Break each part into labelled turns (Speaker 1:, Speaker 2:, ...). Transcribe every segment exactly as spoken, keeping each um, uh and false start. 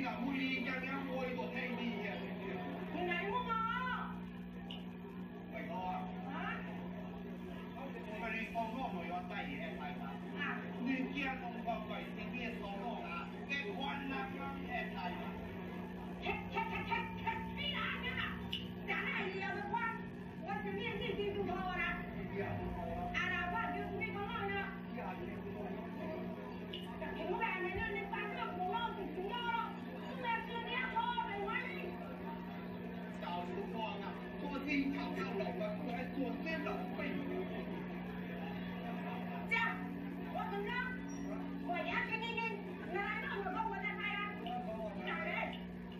Speaker 1: 每年日日每個聽啲嘢。你嚟我嘛？喂我啊！啊？我哋放工咪話低嘢睇嘛？啊！你家公個鬼先咩放工啊？嘅困難咁嘅睇嘛？切切切切切你哪嘅啊？講係你有得關，我是面對對住我啦。啊啦，我就是咩講啊？我係咪讓你把這個苦惱給除了？那是你好的玩意。搞什麼啊？做金炒掉老了，我還做些老輩。這樣，我怎麼樣？我也跟你你來讓我跟我再拍啊！打人！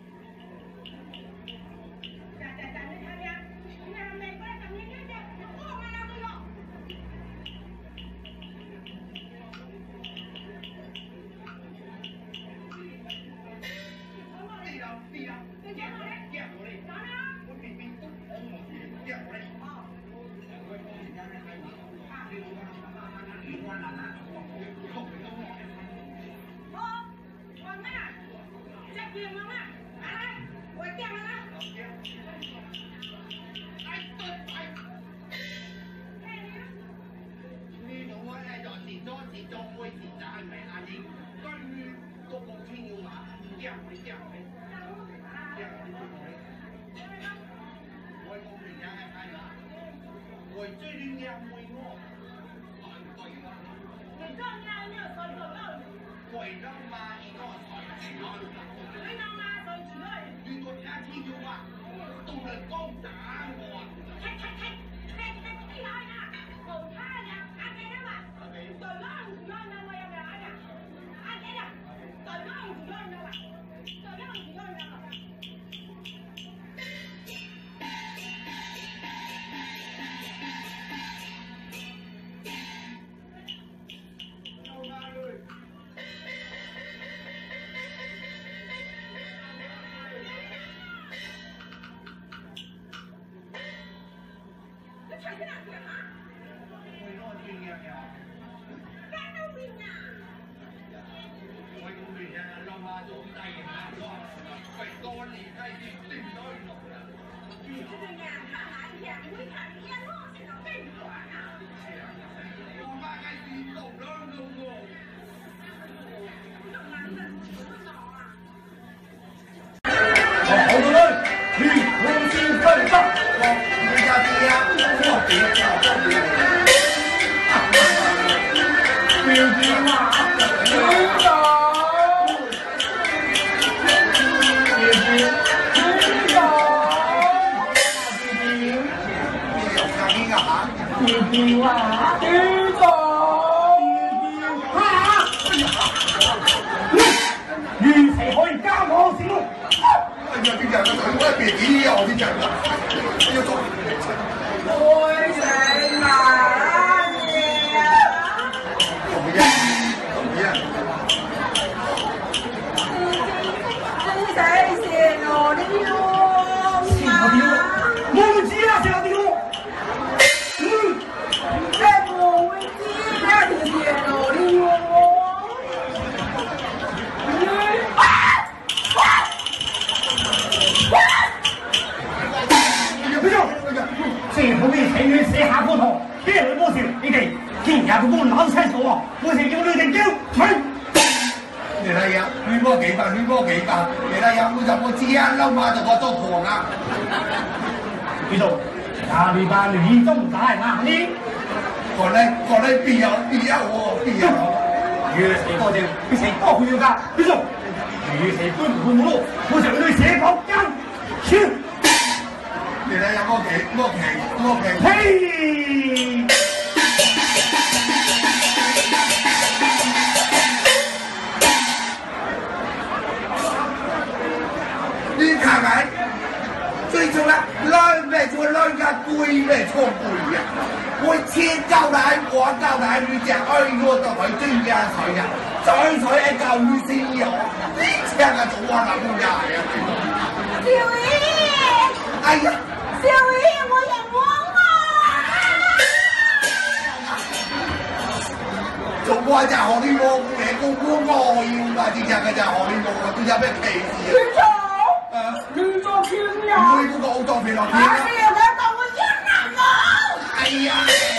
Speaker 1: 在在在那邊，那美國的整天就是我們兩個有。是啊，你見我咧？見我咧？哪裡啊？我明明都好冇嘢，見我咧？哦。我講而家咧係嘛？啊！你講啊嘛嘛嘛，你講啦啦，我講你都冇。好，我咩啊？只見我咩？來，我見我啦。哎對哎。哎你啊？呢種咧就時裝時裝杯時裝係咪啊？你關於個個天要話唔驚你驚你。我講而家係係啦，我最中意妹我，對啦。你中意呢個水做咯？會啦嘛，呢個水住咯。你諗下水住咯？如果假天要話，到嚟光打我啊！踢踢踢踢踢踢來啦！好差呀！阿姐啊嘛，對啦，唔對啦，我有冇阿姐？阿姐呀，對啦，唔對啦嘛，對啦，唔對啦嘛。 做乜我只互你无辜的，讲我我样啊，真正个只互你无辜，对只要气死。
Speaker 2: 军长，啊，你做偏了。
Speaker 1: 唔会嗰個好作品咯，偏啦。
Speaker 2: 你又睇到我一難啊！
Speaker 1: 係啊。